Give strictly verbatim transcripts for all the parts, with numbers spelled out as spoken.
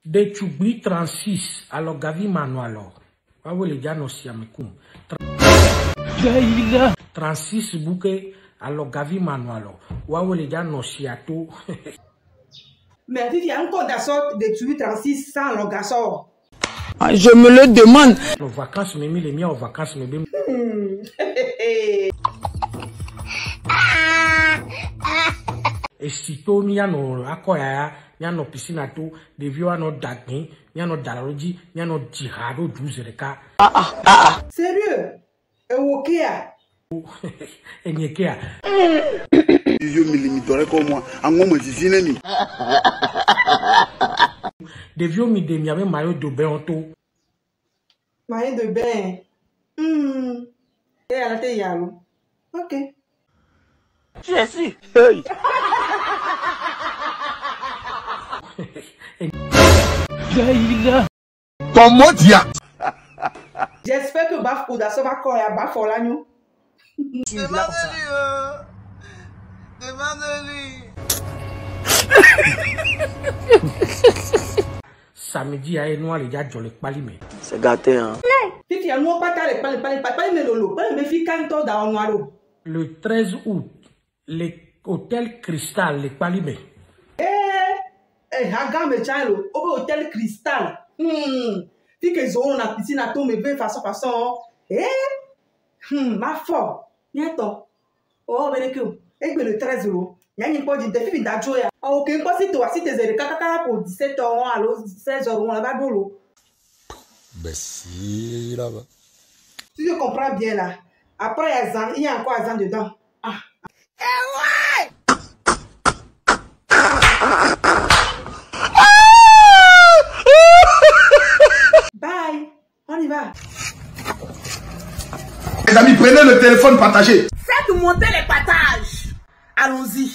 De Tchoubli trente-six, alors Gavi Mano alors. Waouh les gars, non si amikum. trente-six bouquet, alors Gavi Mano alors. Waouh les gars, non si ato. Mais il y a un compte d'assaut de Tchoubli trente-six sans le garçon. Je me le demande. En vacances, mais les miens en vacances, mais bien. Et si tu n'y a no akoya, n'y a no piscine à tout, des vieux à no dagni, n'y a no dalaroji, n'y a no djihado douze reka. Ah ah ah. Sérieux? Et ok. Et n'y a. Yo me limiterai comme moi, en moment de Des vieux mi de mi avait maillot de bain en tout. Maillot de bain. Hmm. Et à la tête yalo. Ok. Je suis. Hey. Comment dire? J'espère que Baf Koudasso va courir à Baf Olagno. Demande-lui, oh. Demande-lui. Samedi, à Enoa, les gars, je les palimé. C'est gâté, hein. Si tu as un pas les palais, palais, palais, mais lolo, palais, mais fi canto dans un Le treize août, l'hôtel Cristal, les palimé. Eh, eh, Haga me chalo, au hôtel Cristal. Hmm. Si que zone na piscine à tout, mais bien façon, façon. Eh, hmm, ma foi. Bientôt. Oh, ben, que, eh, le treize euros. Il y a une fois de défi d'adjoint. Ok, pas si toi, si t'es zéro, caca pour dix-sept euros, alors seize euros, on va bolo. Ben si, là-bas. Si je comprends bien là, après il y a encore un dedans. Ah. Eh ouais! Bye, on y va. Les amis, prenez le téléphone, partagez. Faites monter les partages. Allons-y.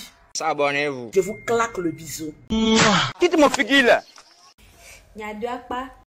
Abonnez-vous. Je vous claque le bisou. Quitte mon figuille. Il y a deux pas.